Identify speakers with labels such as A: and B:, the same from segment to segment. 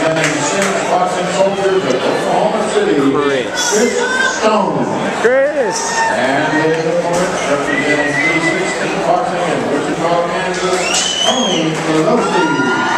A: Representing Boxing Soldiers of Oklahoma City, Chris Stone.
B: Chris.
A: And in the fourth, representing 316 Boxing in Wichita, Kansas, Locey.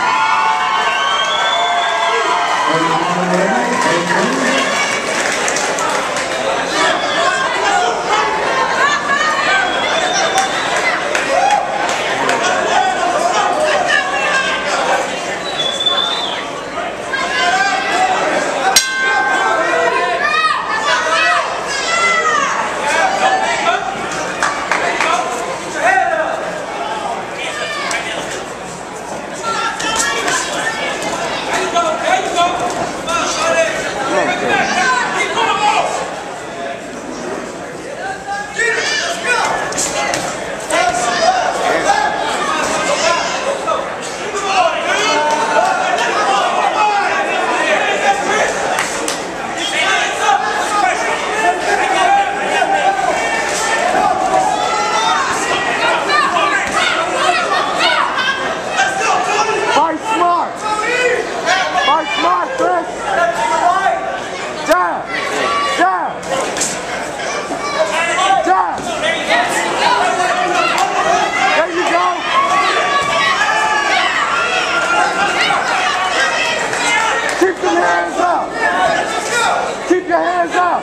B: Keep your hands up!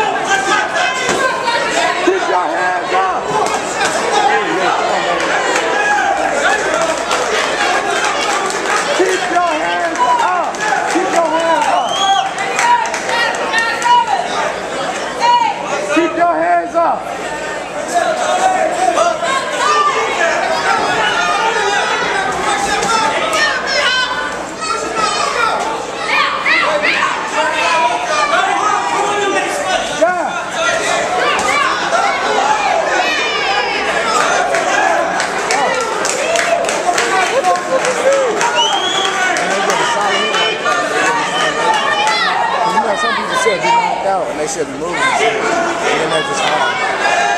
B: Keep your hands up! Keep your hands up! Keep your hands up! Keep your hands up!
C: Some people said be knocked out and they should be moving. And then they're just hard.